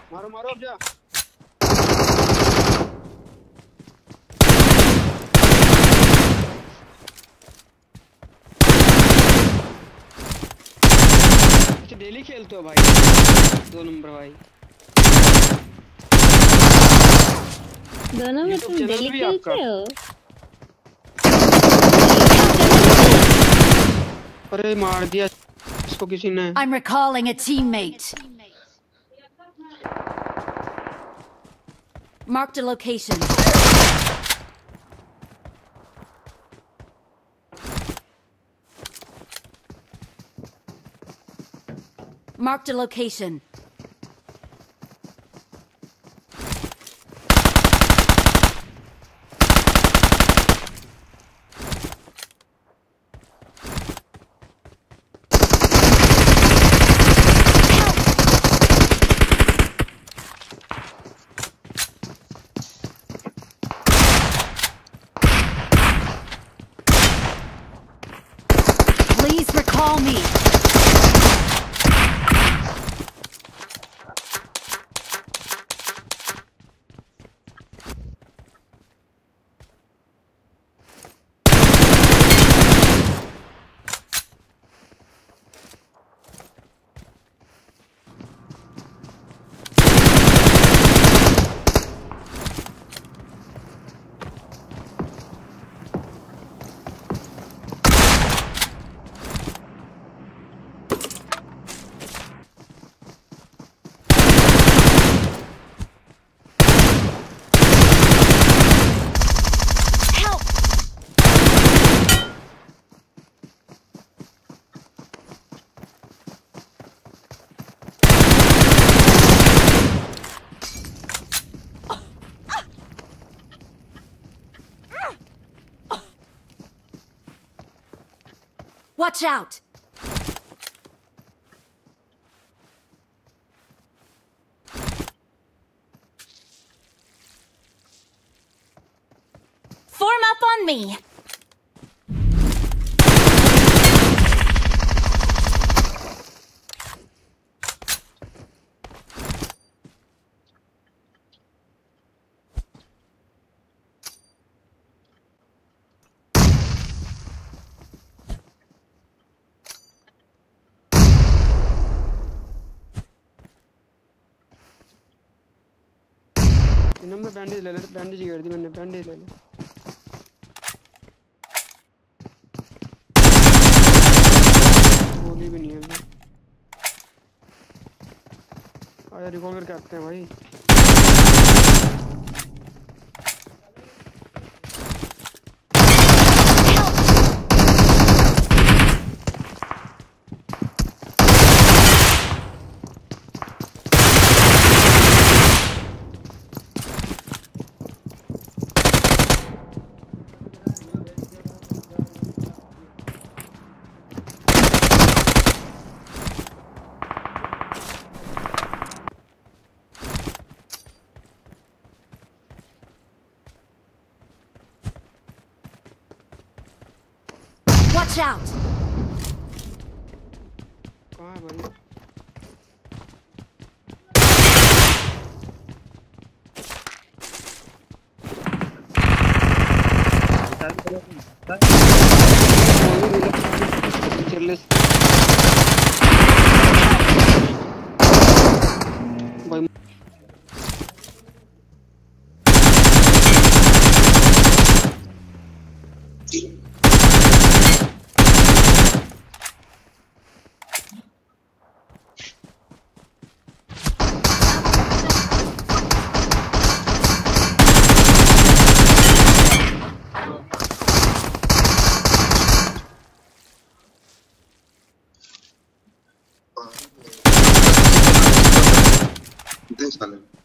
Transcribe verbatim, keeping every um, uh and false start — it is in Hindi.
मारो मारो अब जा। अच्छा डेली खेलते हो भाई? दो नंबर भाई। दो नंबर तुम डेली खेलते हो? अरे मार दिया इसको किसी ने। I'm recalling a teammate. Marked a location. Marked a location. Please recall me. Watch out! Form up on me! मैं बैंडेज ले ले बैंडेज कर दी मैंने बैंडेज ले ले। गोली भी नहीं है अभी। आया रिकॉल करके आते हैं भाई। Watch out! कहाँ है भाई? भाई This one.